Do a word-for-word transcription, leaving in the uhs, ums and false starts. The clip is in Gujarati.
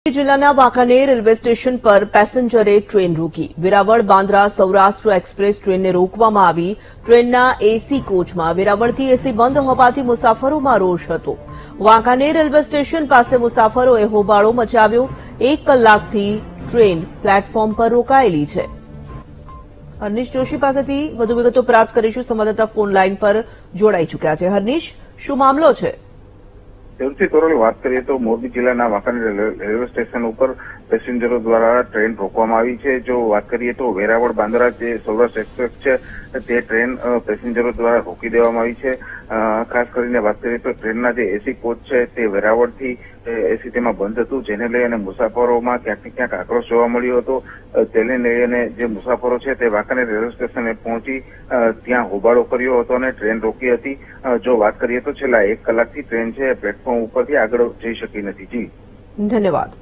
જિલ્લાના વાંકાનેર રેલવે સ્ટેશન પર પેસેન્જરે ટ્રેન રોકી। વેરાવળ બાંદ્રા સૌરાષ્ટ્ર એક્સપ્રેસ ટ્રેનને રોકવામાં આવી। ટ્રેનના એસી કોચમાં વેરાવળથી એસી બંધ હોવાથી મુસાફરોમાં રોષ હતો। વાંકાનેર રેલવે સ્ટેશન પાસે મુસાફરોએ હોબાળો મચાવ્યો। એક કલાકથી ટ્રેન પ્લેટફોર્મ પર રોકાયેલી છે। હર્નિશ જોશી પાસેથી વધુ વિગતો પ્રાપ્ત કરીશું। સંવાદદાતા ફોન લાઇન પર જોડાઈ ચૂક્યા છે। હર્નિશ, શું મામલો છે? સૌથી તોરલ વાત કરીએ તો મોરબી જિલ્લાના વાંકાનેર રેલવે સ્ટેશન ઉપર પેસેન્જરો દ્વારા ટ્રેન રોકવામાં આવી છે। જો વાત કરીએ તો વેરાવળ બાંદ્રા જે સૌરાષ્ટ્ર એક્સપ્રેસ છે તે ટ્રેન પેસેન્જરો દ્વારા રોકી દેવામાં આવી છે। ખાસ કરીને વાત કરીએ તો ટ્રેનના જે એસી કોચ છે તે વેરાવળથી એસી તેમાં બંધ હતું, જેને લઈ અને મુસાફરોમાં ક્યાંક ને ક્યાંક આક્રોશ જોવા મળ્યો હતો। તેને લઈ અને જે મુસાફરો છે તે વાંકાનેર રેલવે સ્ટેશને પહોંચી ત્યાં હોબાળો કર્યો હતો અને ટ્રેન રોકી હતી। જો વાત કરીએ તો છેલ્લા એક કલાકથી ટ્રેન છે પ્લેટફોર્મ ઉપરથી આગળ જઈ શકી નથી। જી, ધન્યવાદ।